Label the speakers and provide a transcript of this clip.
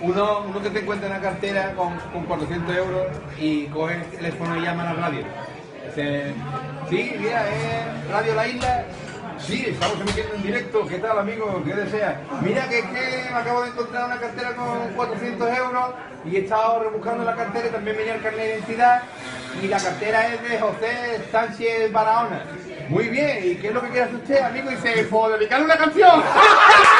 Speaker 1: Uno que te encuentra una cartera con 400 euros y coge el teléfono y llama a la radio. Dice, sí, mira, es Radio La Isla. Sí, estamos emitiendo en directo. ¿Qué tal, amigo? ¿Qué desea? Mira, que es que me acabo de encontrar una cartera con 400 euros y he estado rebuscando la cartera y también venía el carnet de identidad y la cartera es de José Sánchez Barahona. Muy bien, ¿y qué es lo que quiere hacer usted, amigo? Y dice, ¿puedo dedicarle una canción?